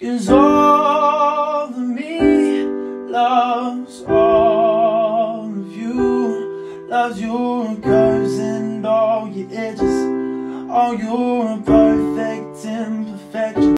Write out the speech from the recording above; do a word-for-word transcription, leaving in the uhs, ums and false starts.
'Cause all of me loves all of you, loves your curves and all your edges, all your perfect imperfections.